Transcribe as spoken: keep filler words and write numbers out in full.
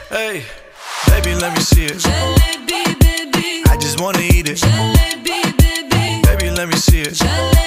Hey, baby, let me see it. Jalebi, baby. I just wanna eat it. Jalebi, baby. Baby, let me see it. Jalebi.